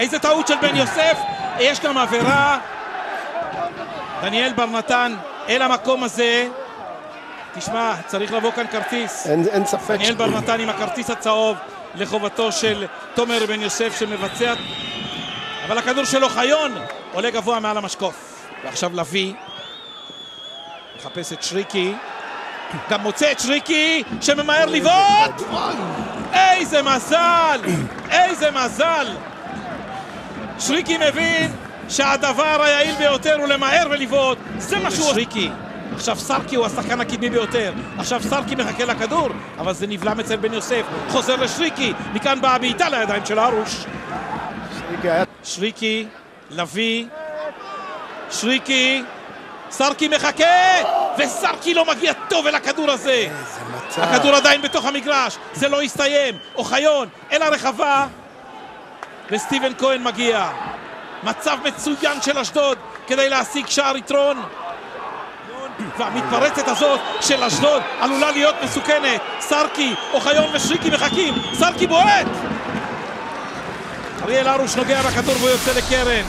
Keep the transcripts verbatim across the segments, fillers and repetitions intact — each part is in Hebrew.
איזה טעות של בן יוסף, יש גם עבירה. דניאל בר נתן אל המקום הזה. תשמע, צריך לבוא כאן כרטיס. אין, אין ספק. דניאל בר נתן עם הכרטיס הצהוב לחובתו של תומר בן יוסף שמבצע, אבל הכדור שלו חיון עולה גבוה מעל המשקוף. ועכשיו לוי מחפש את שריקי, גם מוצא את שריקי שממהר לבעוט. איזה מזל, איזה מזל. שריקי מבין שהדבר היעיל ביותר הוא למהר ולבעוט. זה מה שהוא... שריקי, עכשיו סרקי הוא השחקן הקדמי ביותר. עכשיו סרקי מחכה לכדור, אבל זה נבלם אצל בן יוסף. חוזר לשריקי, מכאן באה בעיטה לידיים של הרוש. שריקי, לוי, שריקי, סרקי מחכה, וסרקי לא מגיע טוב אל הכדור הזה. הכדור עדיין בתוך המגרש, זה לא יסתיים. אוחיון אל הרחבה, וסטיבן כהן מגיע. מצב מצוין של אשדוד כדי להשיג שער יתרון, והמתפרצת הזאת של אשדוד עלולה להיות מסוכנת. סרקי, אוחיון ושריקי מחכים, סרקי בועט, אריאל הרוש נוגע בכדור והוא יוצא לקרן.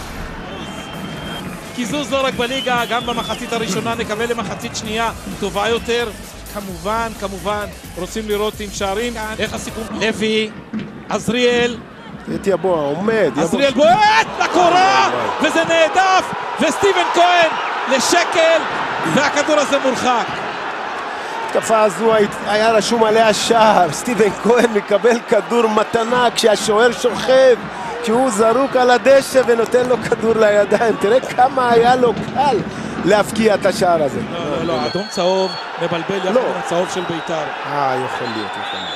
קיזוז לא רק בליגה, גם במחצית הראשונה נקווה למחצית שנייה טובה יותר. כמובן, כמובן, רוצים לראות עם שערים. איך הסיכום? לוי, עזריאל. את יבוא, עומד. עזריאל בועט לקורה, וזה נהדף, וסטיבן כהן לשקל, והכדור הזה מורחק. התקפה הזו היה רשום עליה שער. סטיבן כהן מקבל כדור מתנה כשהשוער שוכב, כשהוא זרוק על הדשא ונותן לו כדור לידיים. תראה כמה היה לו קל להפקיע את השער הזה. לא, לא, לא, אדום צהוב מבלבל יחד עם הצהוב של בית"ר. אה, יכול להיות, יכול להיות.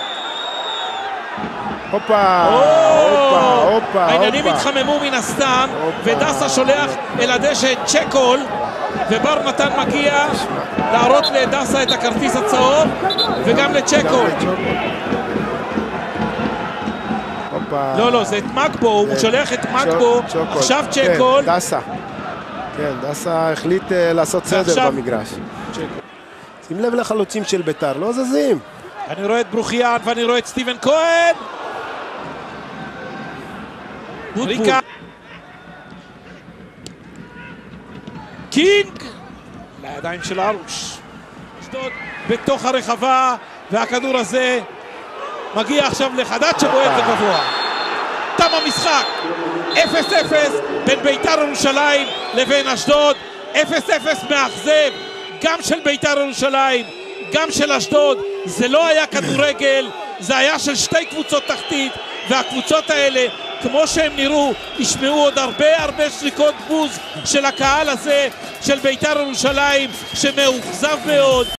הופה, הופה, הופה. העניינים התחממו מן הסתם, ודסה שולח אל הדשא את צ'קול, ובר נתן מגיע להראות לדסה את הכרטיס הצהוב, וגם לצ'קול. לא, לא, זה את מקבו, הוא שולח את מקבו, עכשיו צ'קול. דסה, כן, דסה החליט לעשות סדר במגרש. שים לב לחלוצים של בית"ר, לא זזים. אני רואה את ברוחיאן ואני רואה את סטיבן כהן. ריקה. קינג לידיים של הרוש. אשדוד בתוך הרחבה, והכדור הזה מגיע עכשיו לחדד שבועט וגבוה. תם המשחק. אפס אפס בין בית"ר ירושלים לבין אשדוד. אפס אפס מאכזב, גם של בית"ר ירושלים, גם של אשדוד. זה לא היה כדורגל, זה היה של שתי קבוצות תחתית, והקבוצות האלה, כמו שהם נראו, ישמעו עוד הרבה הרבה שריקות בוז של הקהל הזה של בית"ר ירושלים, שמאוכזב מאוד.